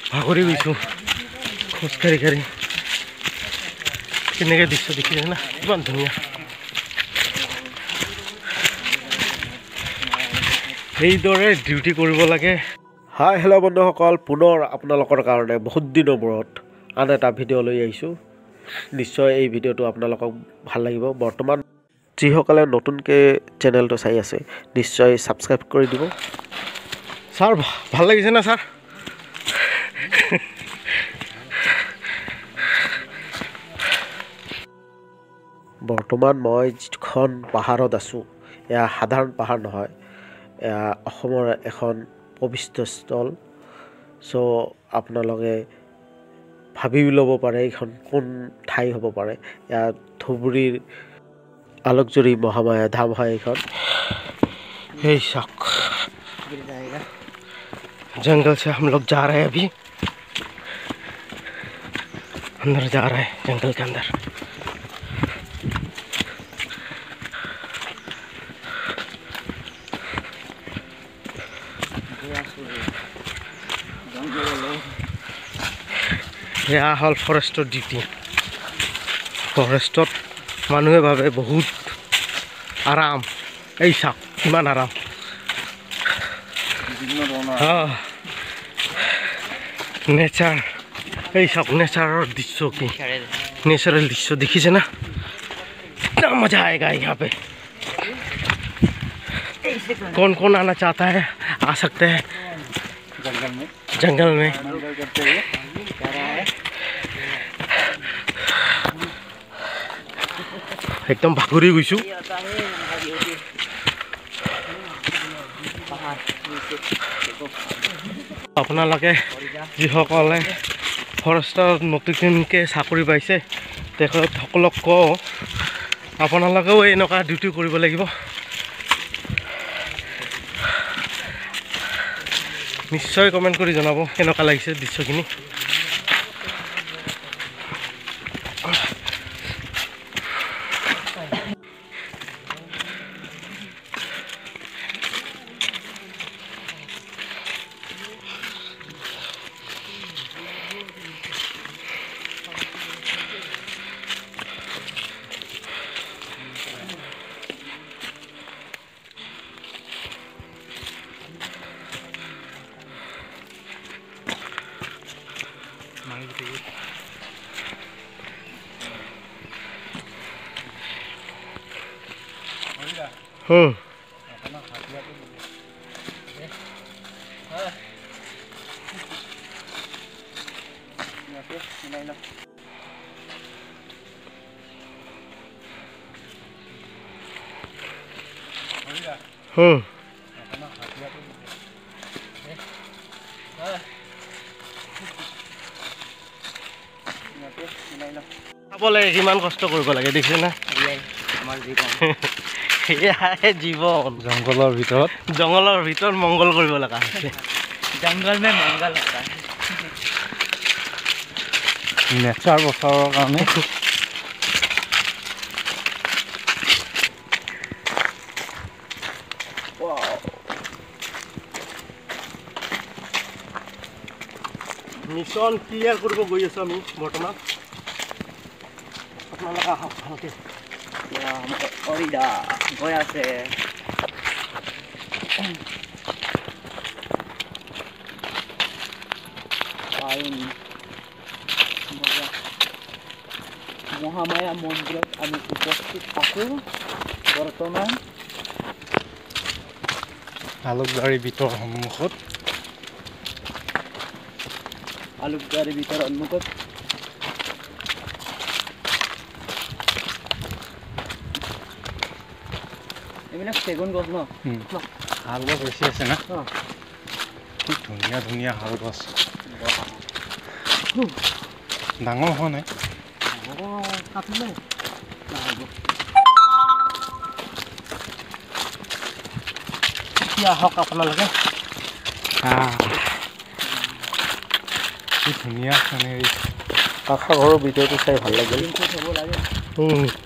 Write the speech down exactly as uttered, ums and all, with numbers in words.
ভাগৰি গৈছোঁ খোজকাঢ়ি কাঢ়ি কেনেকৈ দৃশ্য দেখিছে না কিমান ধুনীয়া এইদৰে ডিউটি কৰিব লাগে হাই হেল্ল' বন্ধুসকল পুনৰ আপোনালোকৰ কাৰণে বহুত দিনৰ মূৰত আন এটা ভিডিঅ' লৈ আহিছোঁ নিশ্চয় এই ভিডিঅ'টো আপোনালোকক ভাল লাগিব বৰ্তমান যিসকলে নতুনকৈ চেনেলটো চাই আছে নিশ্চয় ছাবস্ক্ৰাইব কৰি দিব ছাৰ ভাল লাগিছে না ছাৰ বৰ্তমান মই যিখন পাহাৰত আছোঁ এয়া সাধাৰণ পাহাৰ নহয় এয়া অসমৰ এখন পবিত্ৰ স্থল চ' আপোনালোকে ভাবি ল'ব পাৰে এইখন কোন ঠাই হ'ব পাৰে এয়া ধুবুৰীৰ আলোকজুৰি মহামায়া ধাম হয় এইখন এই চাওক जंगल से हम लोग जा रहे हैं अभी अंदर जा रहे हैं जंगल के अंदर यह हल फरेस्टर डिউটি फरेस्टत मानुहे भावे बहुत आराम এই চাওক কিমান आराम हाँ नेचार এই সব नेचारर दृश्य की नेचुरल दृश्य देखिए ना कितना मजा आएगा यहाँ पे कौन कौन आना चाहता है आ सकते हैं जंगल में जंगल में एकदम भागुरी গৈছো আপোনালোকে যিসকলে ফৰেষ্টৰ নতুনকৈ চাকৰি পাইছে তেখেতসকলক কওঁ আপোনালোকেও এনেকুৱা ডিউটি কৰিব লাগিব নিশ্চয় কমেণ্ট কৰি জনাব কেনেকুৱা লাগিছে দৃশ্যখিনি हम्म हम्म बोले किमान कष्ट কৰিব লাগে দেখিছে না আমাৰ জীবন এয়াহে জীবন জঙ্গলৰ ভিতৰত জঙ্গলৰ ভিতৰত মঙ্গল কৰিব লগা হৈছে জঙ্গল মে মঙ্গল होता है নেচাৰ বচাৰৰ কাৰণে মিছন ক্লিয়াৰ কৰিব গৈ আছো আমি বৰ্তমান আপোনালোকে আহক ভালকে অৰিদা গৈ আছে মহামায়া মন্দিৰত আমি উপস্থিত আছোঁ বৰ্তমান আলোকবাৰীৰ ভিতৰ সন্মুখত আলোকবাৰীৰ ভিতৰ সন্মুখত এইবিলাক চেগুন গছ ন শাল গছ বেছি আছে না কি ধুনীয়া ধুনীয়া শাল গছ ডাঙৰ হোৱা নাই কাটিলে এতিয়া আহক আপোনালোকে কি ধুনীয়া মানে কাষৰ ঘৰৰ ভিডিঅ'টো চাই ভাল লাগিল